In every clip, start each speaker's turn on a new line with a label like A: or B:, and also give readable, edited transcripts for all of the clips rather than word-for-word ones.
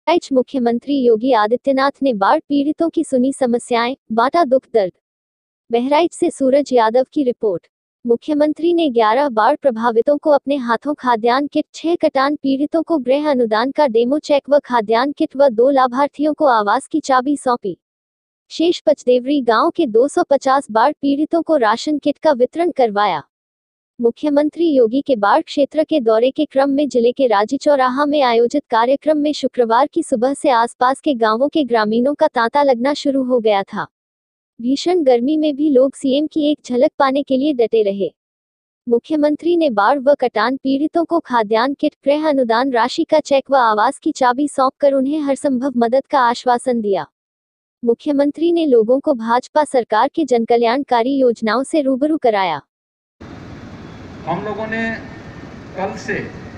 A: बहराइच मुख्यमंत्री योगी आदित्यनाथ ने बाढ़ पीड़ितों की सुनी समस्याएं, बांटा दुख दर्द। बहराइच से सूरज यादव की रिपोर्ट। मुख्यमंत्री ने 11 बाढ़ प्रभावितों को अपने हाथों खाद्यान्न किट, 6 कटान पीड़ितों को गृह अनुदान का डेमो चेक व खाद्यान्न किट व 2 लाभार्थियों को आवास की चाबी सौंपी। शेष पचदेवरी गांव के 250 बाढ़ पीड़ितों को राशन किट का वितरण करवाया। मुख्यमंत्री योगी के बाढ़ क्षेत्र के दौरे के क्रम में जिले के राजी चौराहा में आयोजित कार्यक्रम में शुक्रवार की सुबह से आसपास के गांवों के ग्रामीणों का तांता लगना शुरू हो गया था। भीषण गर्मी में भी लोग सीएम की एक झलक पाने के लिए डटे रहे। मुख्यमंत्री ने बाढ़ व कटान पीड़ितों को खाद्यान्न किट, गृह अनुदान राशि का चेक व आवास की चाबी सौंपकर उन्हें हरसंभव मदद का आश्वासन दिया। मुख्यमंत्री ने लोगों को भाजपा सरकार के जनकल्याणकारी योजनाओं से रूबरू कराया।
B: हम लोगों ने कल से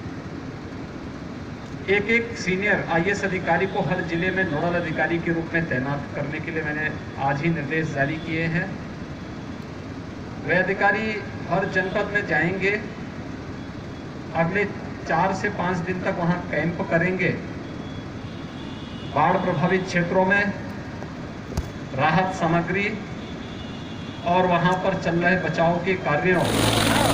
B: एक सीनियर आईएएस अधिकारी को हर जिले में नोडल अधिकारी के रूप में तैनात करने के लिए मैंने आज ही निर्देश जारी किए हैं। वे अधिकारी हर जनपद में जाएंगे, अगले 4 से 5 दिन तक वहां कैंप करेंगे। बाढ़ प्रभावित क्षेत्रों में राहत सामग्री और वहां पर चल रहे बचाव के कार्यों